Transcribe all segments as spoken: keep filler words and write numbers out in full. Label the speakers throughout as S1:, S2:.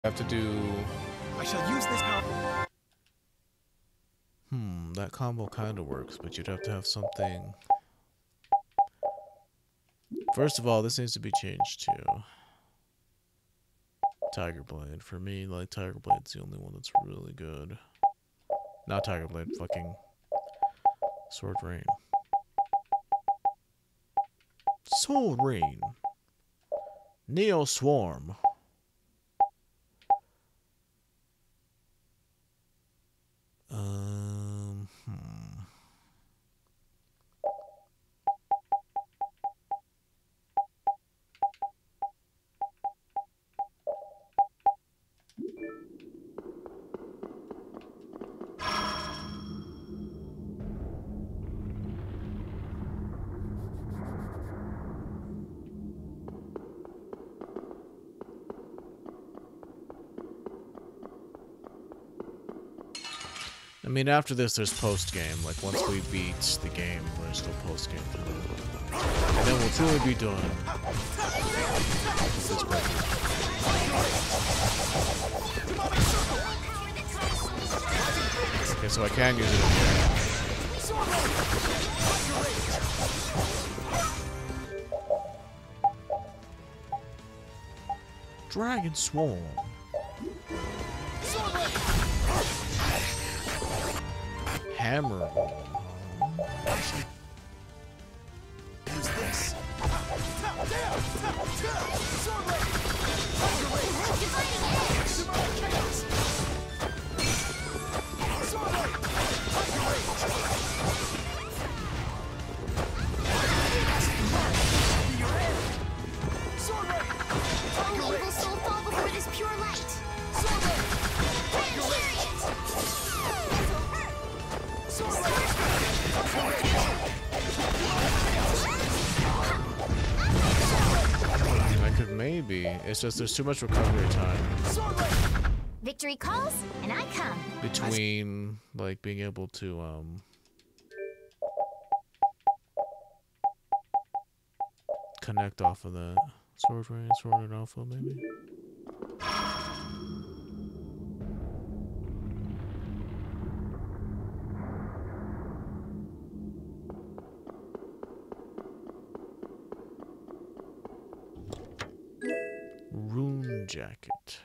S1: have to do.
S2: I shall use this power.
S1: Hmm, that combo kind of works, but you'd have to have something. First of all, this needs to be changed to Tiger Blade. For me, like, Tiger Blade's the only one that's really good. Not Tiger Blade, fucking Sword Rain. Sword Rain. Neo Swarm. Um, hmm. I mean, after this, there's post-game. Like, once we beat the game, there's still post-game. And then we'll truly be done with this breakthrough. Okay, so I can use it in here. Dragon Swarm. Hammer.
S2: Use this.
S3: Evil soul fall before this pure light.
S1: I could maybe. It's just there's too much recovery time
S3: Victory calls, and I come.
S1: between like being able to um connect off of that. Sword Rain, Sword and Alpha, maybe. Rune Jacket.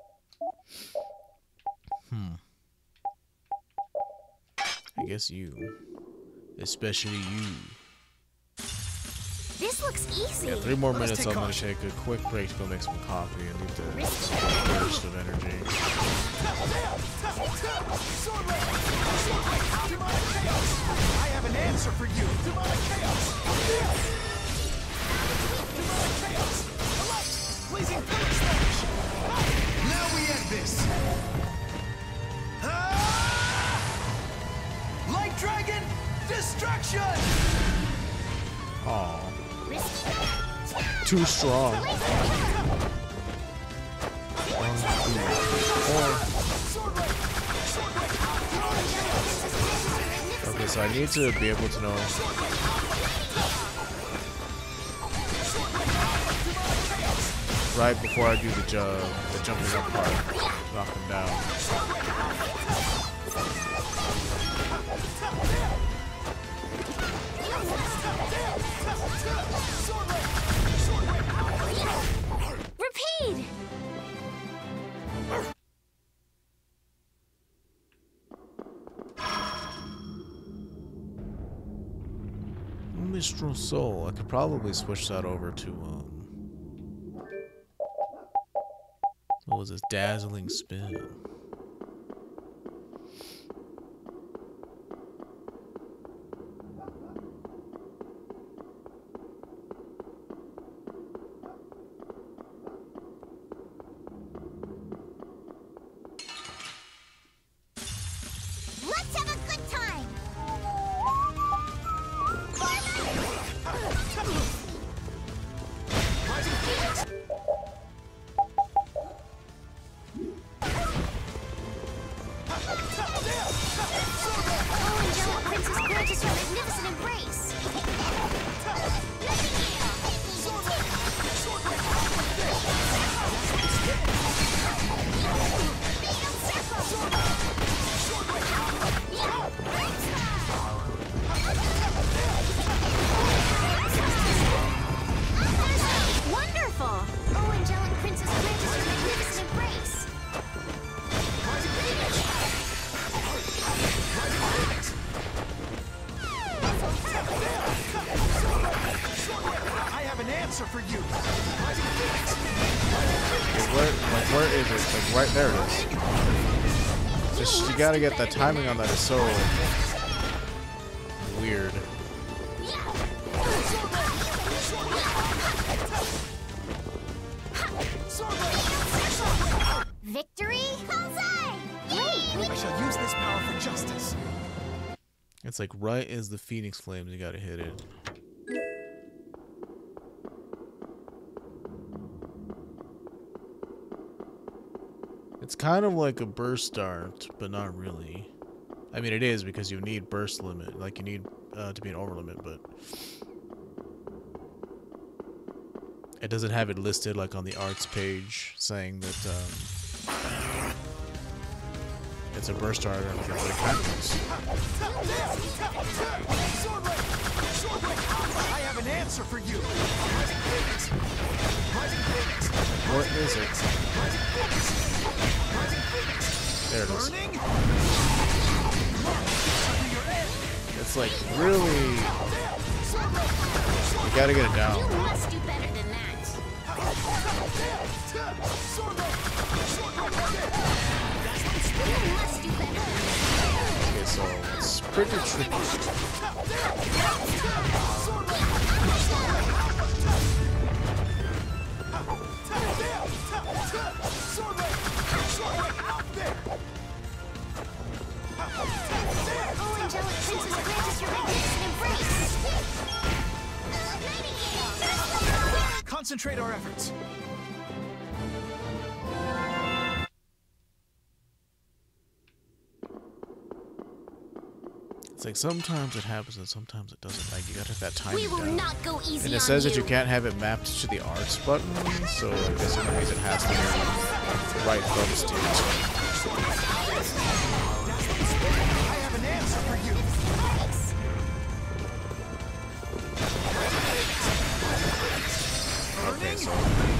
S1: Hmm. I guess you. Especially you.
S3: This looks easy.
S1: Yeah, three more
S2: Let us
S1: minutes.
S2: take
S1: I'm gonna
S2: caution.
S1: take a quick break to go make some coffee. I need to get a burst of energy.
S2: I have an answer for you. Demonic chaos. Demonic chaos. A light. Blazing pillars flash. Now we end this. Ah! Light dragon destruction.
S1: Aw. Too strong. One, two, four. Okay, so I need to be able to know. Right before I do the, ju the jumping up part, knock them down.
S3: Repeat!
S1: Mistral Soul. I could probably switch that over to um. What was this? Dazzling Spin.
S3: Let's have a good time! Oh, Angelic Princess, gorgeous, your magnificent embrace!
S1: is it? It's like right there it is. Just you gotta get the timing on that is so weird.
S3: Victory? Bullseye! Great!
S2: I shall use this power for justice.
S1: It's like right as the Phoenix Flames, you gotta hit it. It's kind of like a burst start, but not really. I mean, it is because you need burst limit, like you need uh, to be an over limit, but it doesn't have it listed like on the arts page saying that um, it's a burst starter, but it kind of is.
S2: I have an answer for you.
S1: What is it? There it is. It's like really. You gotta get it down.
S3: You must do better than that. You must do better.
S1: Okay, so it's pretty tricky.
S3: Oh, angelic princess, grant us your magnificent embrace.
S2: Concentrate our efforts.
S1: It's like sometimes it happens and sometimes it doesn't. Like you gotta have that timing
S3: We will
S1: down.
S3: not go easy
S1: And it
S3: on
S1: says
S3: you.
S1: that you can't have it mapped to the arts button, so I guess it means it has to be right thumbstick.
S2: I have an answer for you.
S1: Okay, so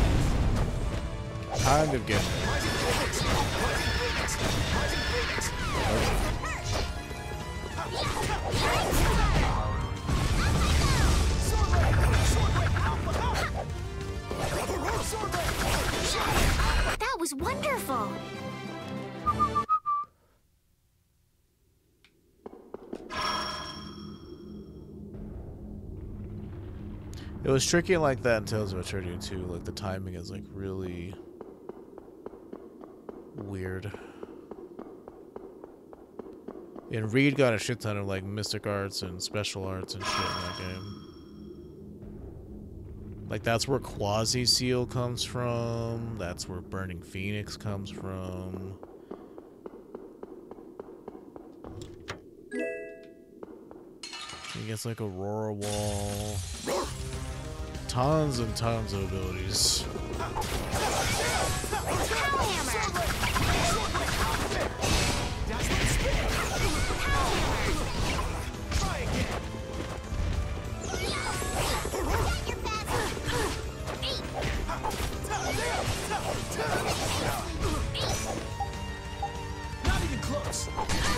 S1: kind of getting it.
S3: That was wonderful.
S1: It was tricky like that in Tales of Eternia too. Like the timing is like really weird. And Reed got a shit ton of like mystic arts and special arts and shit in that game. Like that's where Quasi Seal comes from. That's where Burning Phoenix comes from. He gets like Aurora Wall. Tons and tons of abilities.
S2: Not even close.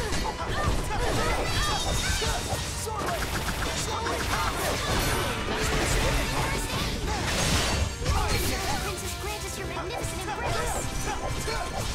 S3: Princess, grant us your magnificent embrace.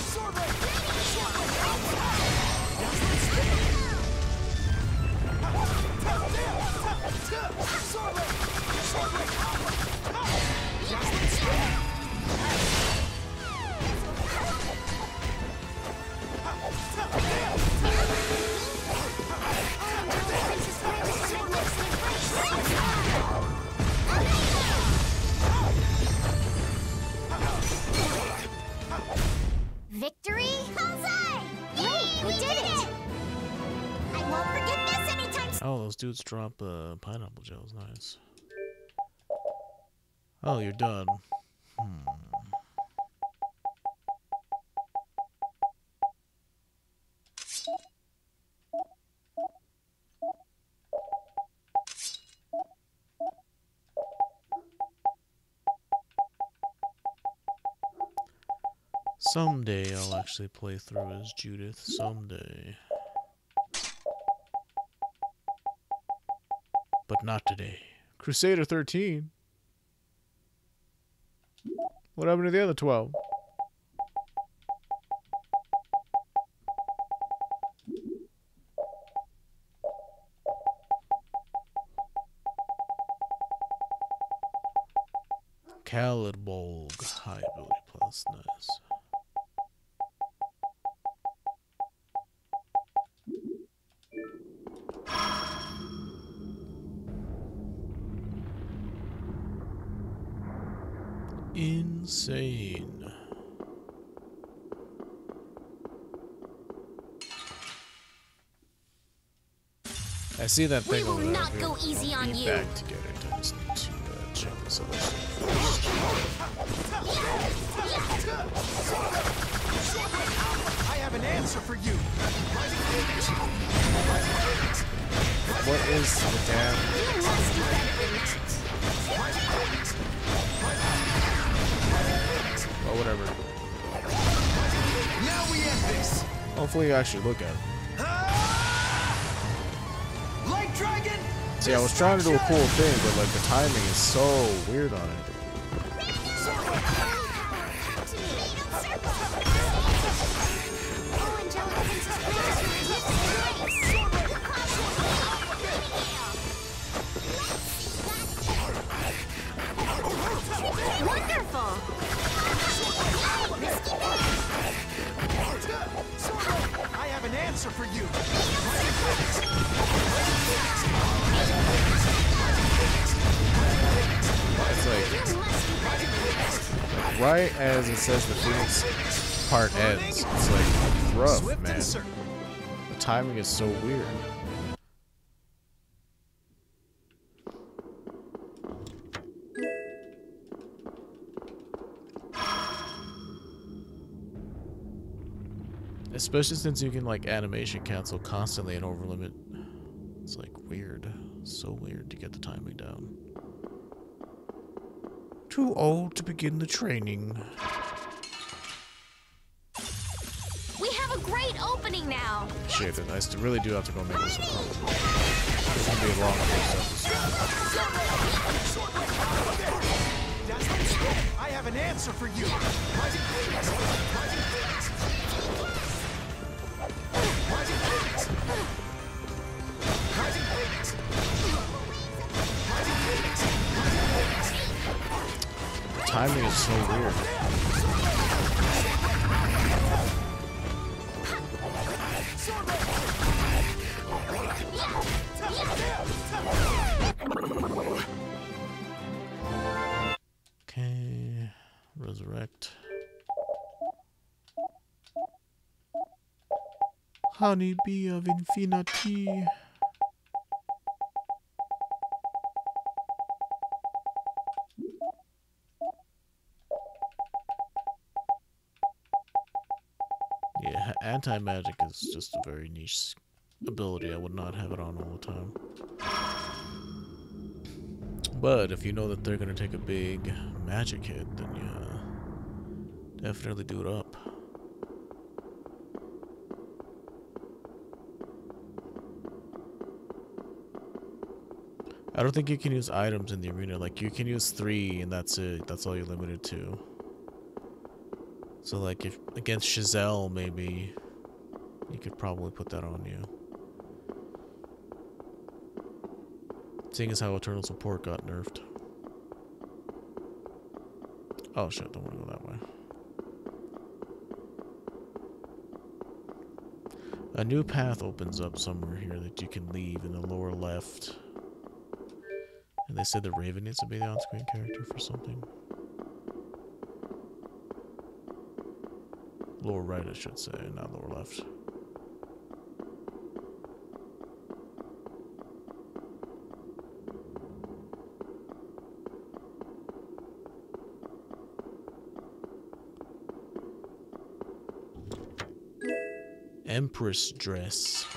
S3: Princess, grant us your magnificent embrace. Victory? Bullseye! Great, we did it! I won't forget this anytime soon.
S1: Oh, those dudes drop uh, pineapple gels. Nice. Oh, you're done. Hmm. Someday I'll actually play through as Judith. Someday. But not today. Crusader thirteen? What happened to the other twelve? Kalidbolg, high ability plus, nice. Insane. I see that thing
S3: We will
S1: over there.
S3: not
S1: I'll
S3: go
S1: be-
S3: easy
S1: I'll
S3: on
S1: be
S3: you.
S1: back to get it. I just need to uh, check this out.
S2: I have an answer for you.
S1: What is the damn?
S3: You must do better than that.
S1: Well, whatever.
S2: Now we end this.
S1: Hopefully you actually look at it.
S2: Light Dragon.
S1: See, I was trying to do a cool thing, but like the timing is so weird on it.
S3: Wonderful!
S2: I have an answer for you.
S1: It's like, like right as it says the Phoenix part ends, it's like rough,
S2: Swift
S1: man.
S2: and certain.
S1: The timing is so weird. Especially since you can like animation cancel constantly and overlimit. It's like weird. So weird to get the timing down. Too old to begin the training.
S3: We have a great opening now.
S1: Shit, I st- really do have to go make this one. It's gonna be a long first episode.
S2: I have an answer for you.
S1: The timing is so weird. Okay, resurrect. Honeybee of Infinity. Yeah, anti-magic is just a very niche ability. I would not have it on all the time. But if you know that they're gonna take a big magic hit, then yeah, definitely do it up. I don't think you can use items in the arena. Like, you can use three and that's it. That's all you're limited to. So like if against Giselle, maybe you could probably put that on you. Seeing as how Eternal Support got nerfed. Oh shit, don't want to go that way. A new path opens up somewhere here that you can leave in the lower left. And they said the Raven needs to be the on-screen character for something. Lower right, I should say, not lower left. Empress dress.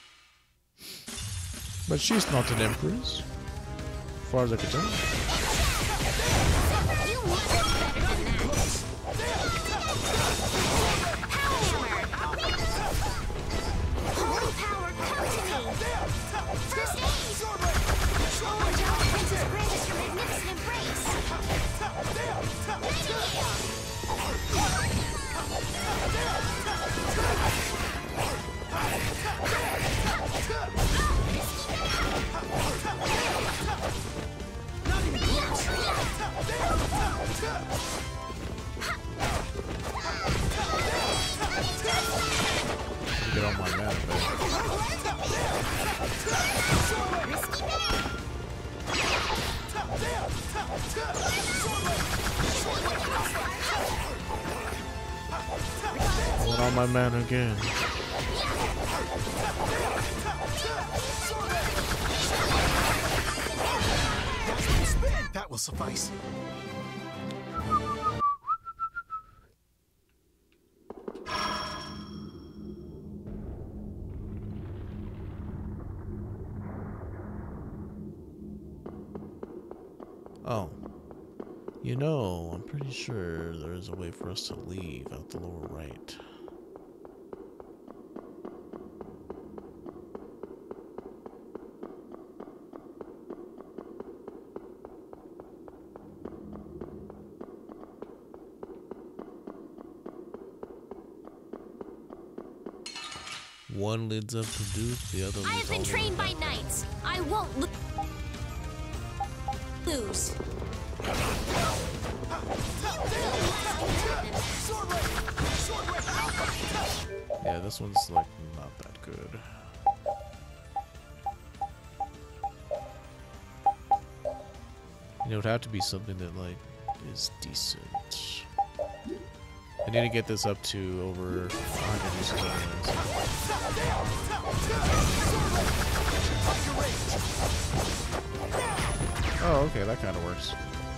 S1: But she's not an empress. As far as I can tell.
S3: You must do better than that. Holy power, come to me! First aid! Oh, Angelic Princess grant your magnificent embrace!
S1: to get all my mana back. I want all my mana again.
S2: That will suffice.
S1: Oh. You know, I'm pretty sure there's a way for us to leave out the lower right. One leads up to Duke, the other leads
S3: I have been
S1: all the way
S3: trained by
S1: back.
S3: knights. I won't lo lose.
S1: Yeah, this one's like not that good. You know, it would have to be something that like is decent. I need to get this up to over one hundred uses anyways. Oh, okay, that kind of works.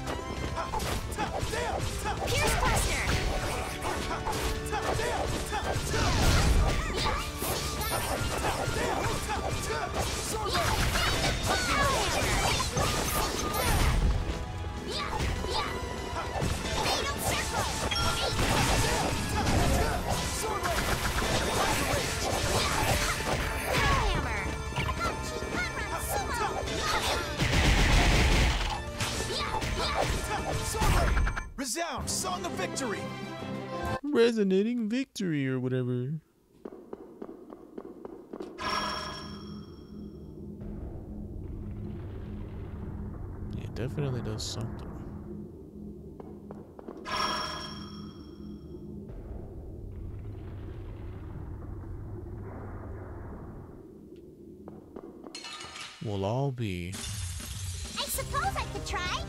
S3: Pierce Buster.
S2: Resound, Song of Victory.
S1: Resonating victory or whatever. Yeah, it definitely does something. We'll all be.
S3: I suppose I could try.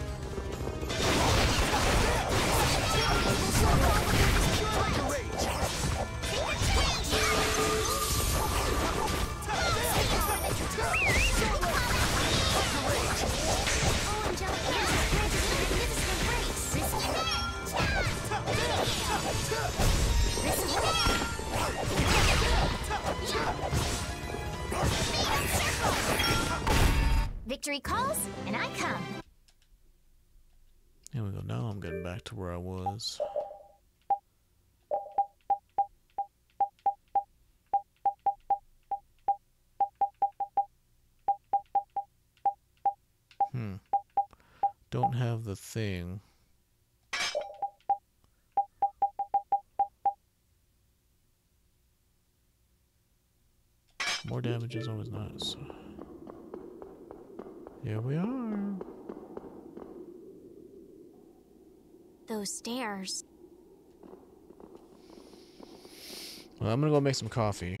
S3: Victory calls, and I come.
S1: Here we go. Now I'm getting back to where I was. Hmm. Don't have the thing. More damage is always nice. Here we are.
S3: Those stairs.
S1: Well, I'm gonna go make some coffee.